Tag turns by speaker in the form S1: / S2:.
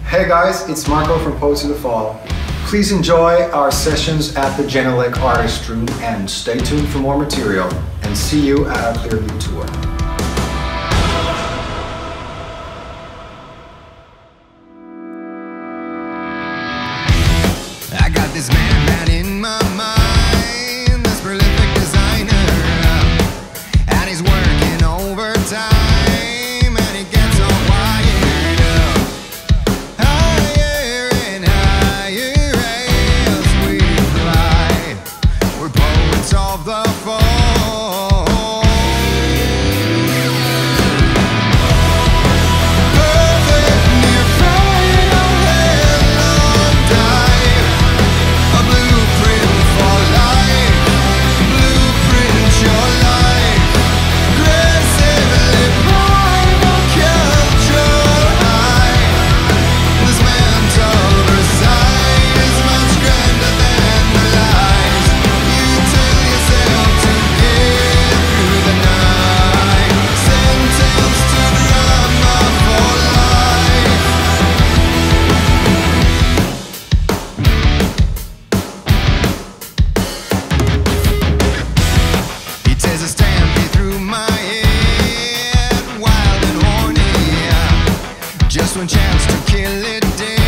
S1: Hey guys, it's Marco from Poets of the Fall. Please enjoy our sessions at the Genelec Artist Room and stay tuned for more material, and see you at our Clearview tour.
S2: I got this man in my mind, this prolific designer, and he's working overtime, and he gets all wired up. Higher and higher as we fly, we're poets of the fall. Just one chance to kill it dead.